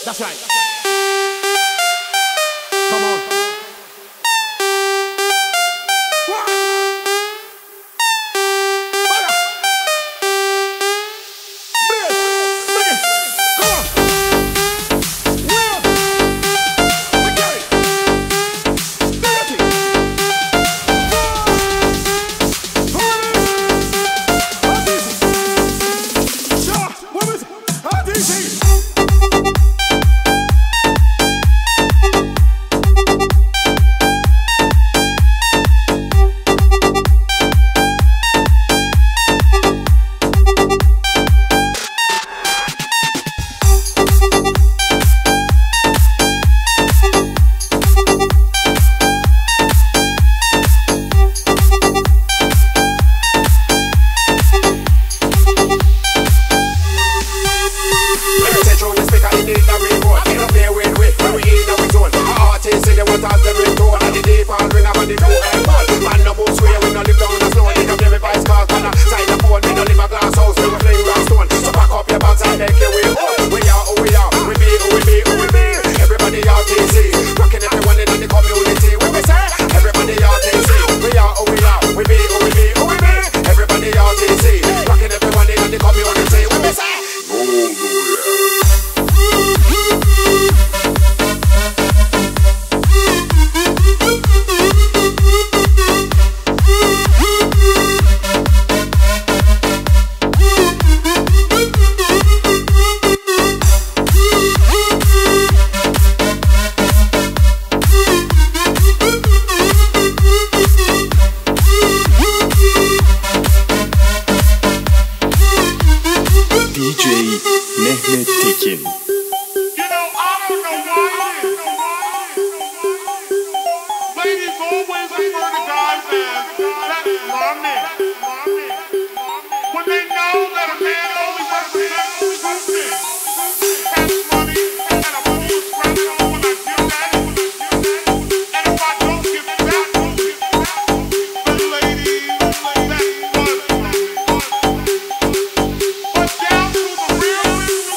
That's right. Come on. Mehmet Tekin. Ladies always refer to guys as, that's my man. When they know that a man only represents one thing, cash money, and a fool scratch on when I give that. And if I don't give it back, the ladies, that's what. But down to the real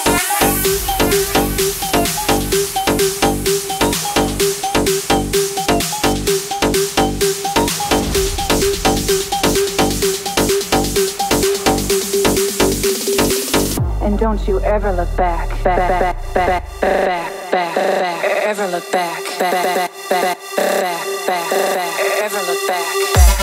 don't you ever look back, ever look back, ever look back.